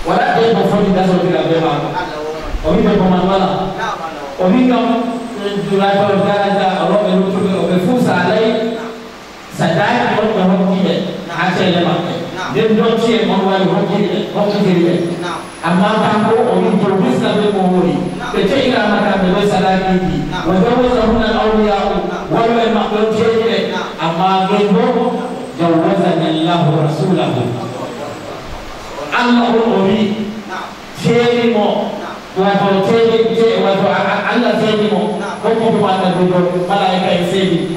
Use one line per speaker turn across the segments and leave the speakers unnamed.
wala de ko fodi da so dira be ma o mi be ko man wala o mi kam dura ko dara ro be lu to be fusa alai sadai ko ko hokki ha ce le ma den do ci mo wa hokki be amma ta ko o mi to bisa be mo wori be ce ira mata be sadaki bi wa jawazahuna al-awliya wa la maqdum ce amma gebo jawazana Allah rasulahu Allah ori ce mo wato ce wato Allah ce mo ko ko wanda do malaika sai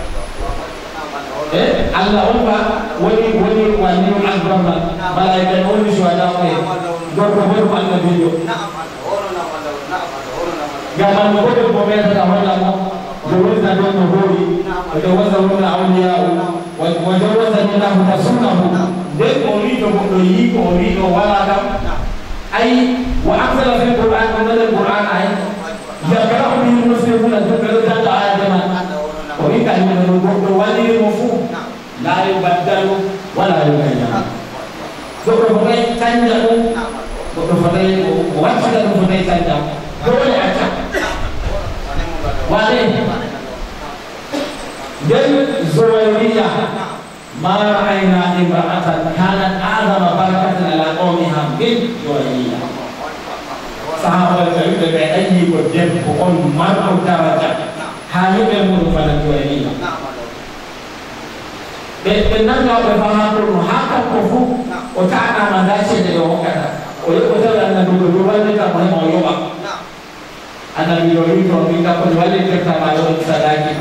Allah umma wani wani azama malaika wani shuhada ko do ko wanda do gaman ko ko be ta wala mo جوزنا بين نبوري وجوزنا أولياء وجوزنا له رسوله ده أريد مدعي أريد ولدا أي وأنزل في القرآن من القرآن أي يقرأ به المسلمون تقبل آية جمال أريد أن يكون ولي مفهوم لا يبدل ولا يغير فكرة تنجح فكرة وجهة فكرة تنجح دولة أكثر وعليه دل زويرية ما رأينا امرأة كانت أعظم بركة على قومها من زويرية صحابة الكريم بأي قدم وقل مرء درجة هذه بمر فلا زويرية بنرجع بفهمه حتى كفو وتعنا من داشة اليوم كذا ويقول أن نقول ذلك مهم ويوم أنا بيقولي كم كم ولا كذا ما يقول سلاكي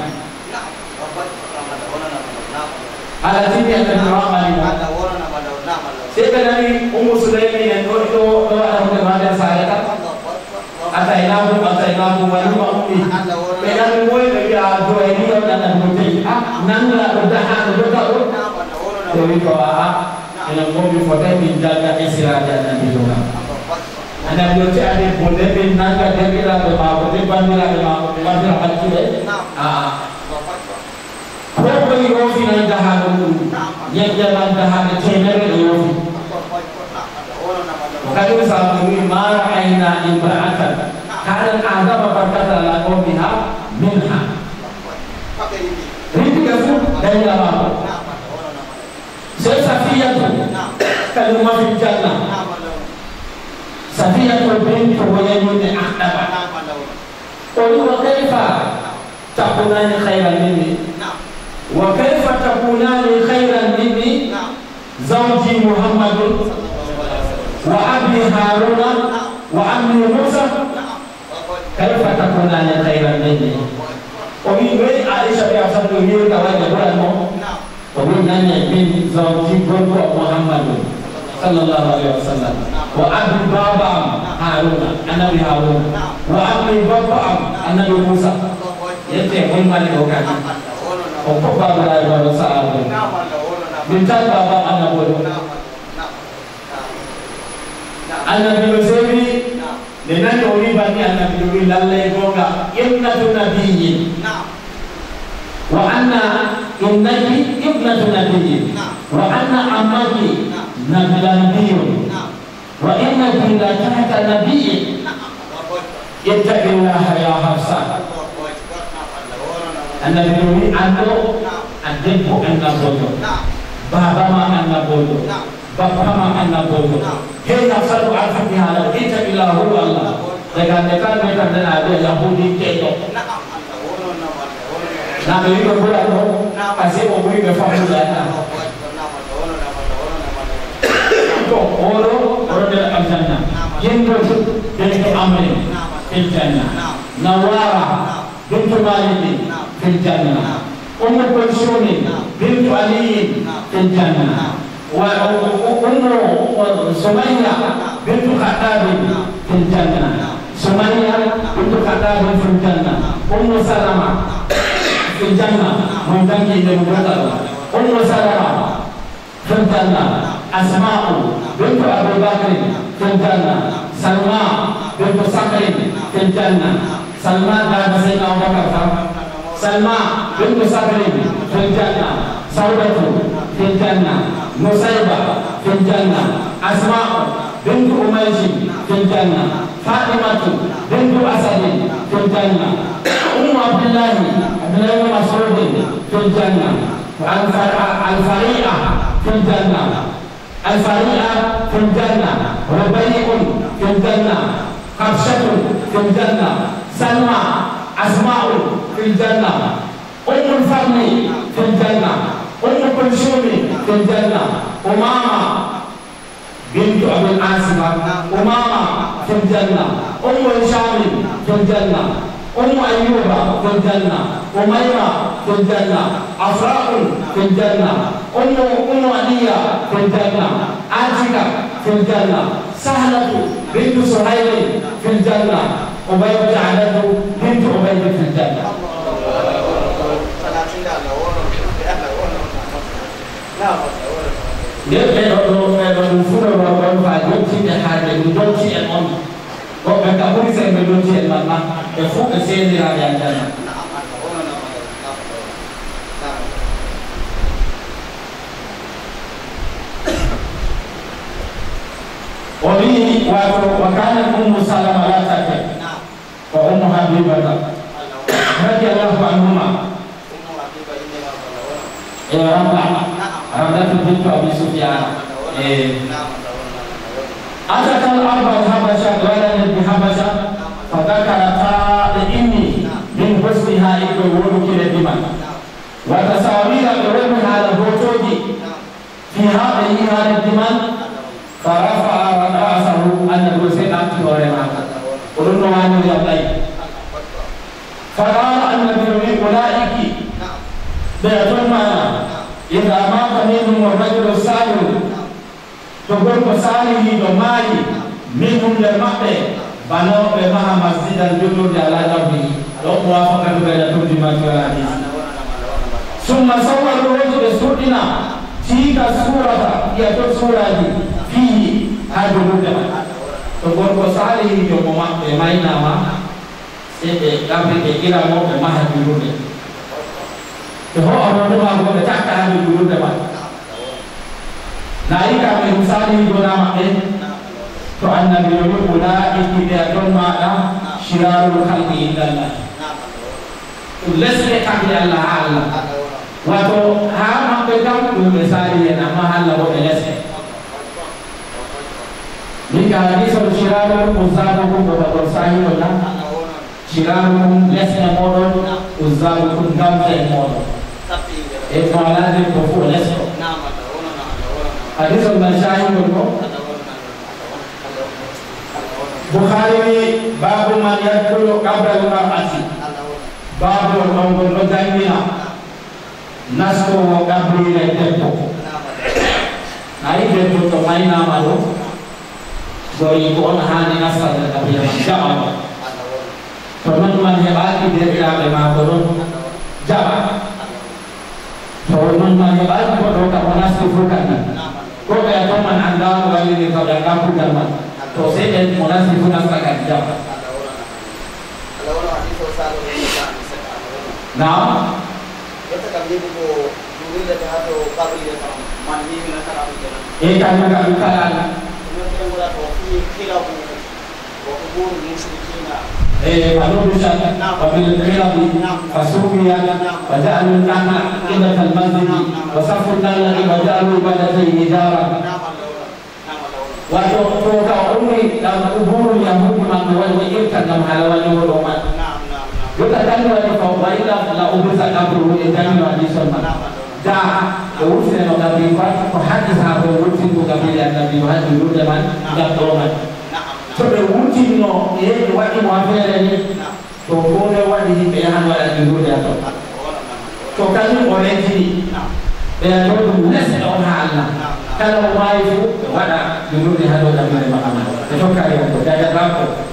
على سيدي أنا نرام علينا سيدنا سليمان يقول أنا مدرسة سايتا أتايناهم ونوامي بينما موي بيا جويني أنا نبتدي نانغلا بدها نبتدأ تقولي كوا أنا موي فتاة من جالنا إسرائيل نبيلونا أنا بيوتي أنا بودي بين نانغلا دبيلا بماو دباندلا بماو دباندلا حكي Berapa yofi nanti halu, yang jalan dah channel yofi. Kalau misalnya ini marah aina imra'atan, karena ada berkata lagu minha. Ini kafu dari apa? Safiyah tu, kalau masih jalan, Safiyah tu bintu wajibnya akhdaba. Kalau kaifa takunani khairan minni? وكيف تكونان خيرا مني زوجي محمد وأبي هارون وأمي موسى كيف تكونان خيرا مني ومن غير عائشة بأفضل يقول كواجه ومن أن من زوجي محمد صلى الله عليه وسلم وأبي بابا هارون النبي هارون وأمي بابا النبي موسى يتي مالك وكذا Pokok bapa dari bapa sahabat, minta bapa anak bodoh, anak biologi, dengan orang bani anak biologi lalai goga, ibnatu nabiyyin, wa anna innaki ibnatu nabiyyin, wa anna ammaki nabiyyun, wa innaki la tahta nabiyyin, ittaqillaha ya Hafsah. Anda beri ando, adik bu anda bodoh, bapa ma anda bodoh, bapa ma anda bodoh. Hei nafsu al-Fatihah, kita ilahu Allah. Dengan dekat mereka dan ada Yahudi ketok. Nama ini berbulan tu, pasti memberi berfaham orang dari al-Jannah, Hindu dari Amin, al-Jannah, Nawara, bintu Malik. في الجنة أم كلثوم بنت علي في الجنة وأم سمية بنت خطاب في الجنة سمية بنت خطاب في الجنة أم سلمة في الجنة من تنكي أم سلمة في الجنة أسماء بنت أبي بكر في الجنة سلمى بنت صخر في الجنة سلمى بعد سيدنا أبو بكر سلمى بنت صخر في الجنة سودة في الجنة نصيبة في الجنة أسماء بنت في الجنة فاطمة بنت أسد في الجنة عبد الله بن مسعود في الجنة الفريئة في الجنة الفريئة في الجنة ربيع في الجنة حفصة في الجنة سلمى أسماء في الجنة الفضل في الجنة كلثوم في الجنة أمامة بنت أبي العاصمة أمامة في الجنة هشام في الجنة أيوب في الجنة أميمة في الجنة أفراء في الجنة عليا في الجنة عاتكة في الجنة سهلة بنت سهيل في الجنة أبي جعلته بنت أبي في الجنة. Dia kalau fura baru faham dia ada dua ciri on. Kau mereka pun saya berdua ciri mana? Efuk saya ni ada yang mana? Oli wakana Ummu Salamah la takut, wa Ummu Habibah. Radhiyallahu anhuma. Ramlah bintu Abi Sufyan. أتت الأربع الحبشة ولدا بحبشة فذكرتا إني من حسنها يقولون كده دماء وتصاوير قلوبها لبوتوج في هذا الدماء فرفع رأسه أن الحسين أنت ورما قلنا عنه يبلي فقال النبي أولئك بيتنا إذا مات منهم الرجل الصالح تقول صالح دماء منهم للمقت بنوا بمها مسجدا جدد على جنبه لو موافقة بين ترجمة الحديث ثم صور الرجل سورنا تلك السورة هي سورة فيه هذا الجمع تقول صالح دماء بماينا kami kira mau memahami dulu. Kalau orang tua mau bercakap dulu depan. Naik kami misalnya dua nama to annabi dulu pula ikhtiar mana syirarul khalqi indallah. Lesne kami Allah Allah. Waktu ham pegang dulu misalnya nama Allah boleh lesne. Jika hadis syirarul muzabakum bersahi Allah. Syirarukum lesnya modal, uzarukum gamsa modal. Itu lazim kufu lesnya. Hadis al-Masyayikh Bukhari babu man yadkhulu qabla al-mar'ati. Babu mawdu al-mudannina. Nasko wa qabli al-debbo. Nai debbo to maina malu. Goi ko on hani nasal da biya insya-Allah. Teman-teman hebat dia tidak memang turun jawab. Teman-teman hebat kalau kamu nasi bukan. Kau kayak teman anda kali ini kau dah kampung jaman. Kau sedang nasi bukan sekarang jawab. Nah, kita kami buku dulu dah ada kabel dah mandi mana cara kita. Kami nak bukan. Kemudian kita kopi kira buku buku musyrikin. فنبشت وبالقرب فسقيا وجعلوا النعمة قبلة المسجد وصفوا النار وجعلوا بلديه دارا وتوقع أمي لما أبور اليهود من والإركا كما حلوان والأمان يتكلم فوق إلا لأبرز قبره يتكلم عن سلمان جاء يوفي النبي فحدث هذا الوفي قبل النبي وهذا الوفي من يقوم Sampai wujud no, ia wajib muafir ni. To boleh wajib behan wala dulu dia tu. To kami boleh jadi. Behan tu nasi orang Allah. Kalau wajib wala dulu dia ada dalam mahkamah. Itu kaya tu. Jadi berapa?